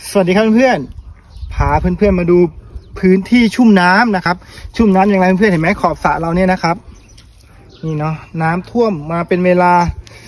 สวัสดีครับเพื่อนๆพาเพื่อนๆมาดูพื้นที่ชุ่มน้ำนะครับชุ่มน้ำอย่างไรเพื่อนๆเห็นไหมขอบสระเราเนี่ยนะครับนี่เนาะน้ำท่วมมาเป็นเวลา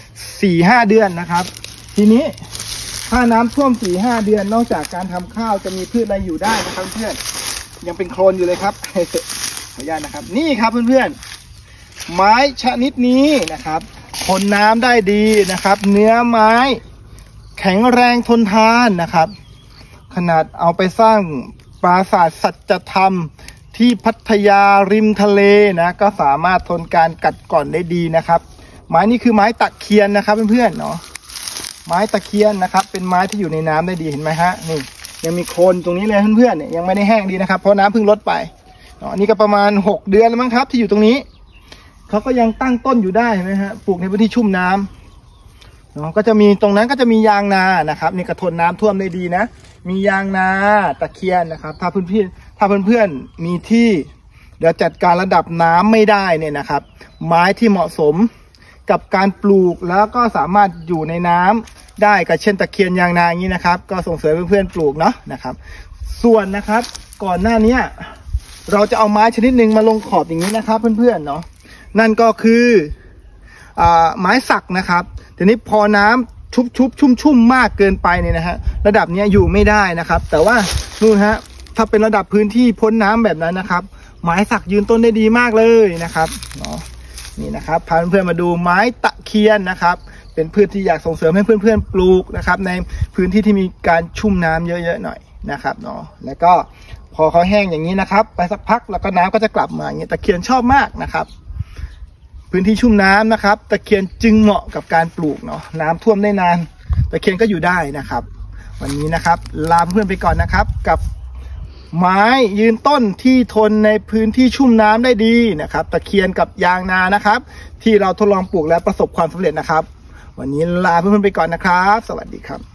4-5 เดือนนะครับทีนี้ถ้าน้ำท่วม 4-5 เดือนนอกจากการทำข้าวจะมีพืชอะไรอยู่ได้นะครับเพื่อนยังเป็นโคลนอยู่เลยครับ ขออนุญาตนะครับนี่ครับเพื่อนๆไม้ชนิดนี้นะครับทนน้ำได้ดีนะครับเนื้อไม้แข็งแรงทนทานนะครับขนาดเอาไปสร้างปราสาทสัจธรรมที่พัทยาริมทะเลนะก็สามารถทนการกัดกร่อนได้ดีนะครับไม้นี้คือไม้ตะเคียนนะครับเพื่อนๆเนาะไม้ตะเคียนนะครับเป็นไม้ที่อยู่ในน้ำได้ดีเห็นไหมฮะนี่ยังมีโคลนตรงนี้เลยเพื่อนๆเนี่ยยังไม่ได้แห้งดีนะครับเพราะน้ำเพิ่งลดไปเนาะนี่ก็ประมาณ6 เดือนแล้วมั้งครับที่อยู่ตรงนี้เขาก็ยังตั้งต้นอยู่ได้เห็นไหมฮะปลูกในพื้นที่ชุ่มน้ำเนาะก็จะมีตรงนั้นก็จะมียางนานะครับนี่กระทนน้ำท่วมได้ดีนะมียางนาตะเคียนนะครับถ้าเพื่อนๆมีที่เดี๋ยวจัดการระดับน้ำไม่ได้เนี่ยนะครับไม้ที่เหมาะสมกับการปลูกแล้วก็สามารถอยู่ในน้ำได้กับเช่นตะเคียนยางนาอย่างนี้นะครับก็ส่งเสริมเพื่อนๆปลูกเนาะนะครับส่วนนะครับก่อนหน้านี้เราจะเอาไม้ชนิดหนึ่งมาลงขอบอย่างนี้นะครับเพื่อนๆเนาะนั่นก็คือไม้สักนะครับทีนี้พอน้ำชุ่มมากเกินไปเนี่ยนะฮะระดับนี้อยู่ไม่ได้นะครับแต่ว่านู่นฮะถ้าเป็นระดับพื้นที่พ้นน้ำแบบนั้นนะครับไม้สักยืนต้นได้ดีมากเลยนะครับเนาะนี่นะครับพาเพื่อนๆมาดูไม้ตะเคียนนะครับเป็นพืชที่อยากส่งเสริมให้เพื่อนๆปลูกนะครับในพื้นที่ที่มีการชุ่มน้ำเยอะๆหน่อยนะครับเนาะแล้วก็พอเขาแห้งอย่างนี้นะครับไปสักพักแล้วก็น้ำก็จะกลับมาอย่างนี้ตะเคียนชอบมากนะครับพื้นที่ชุ่มน้ำนะครับตะเคียนจึงเหมาะกับการปลูกเนาะน้ำท่วมได้นานตะเคียนก็อยู่ได้นะครับวันนี้นะครับลาเพื่อนไปก่อนนะครับกับไม้ยืนต้นที่ทนในพื้นที่ชุ่มน้ำได้ดีนะครับตะเคียนกับยางนานะครับที่เราทดลองปลูกแล้วประสบความสำเร็จนะครับวันนี้ลาเพื่อนไปก่อนนะครับสวัสดีครับ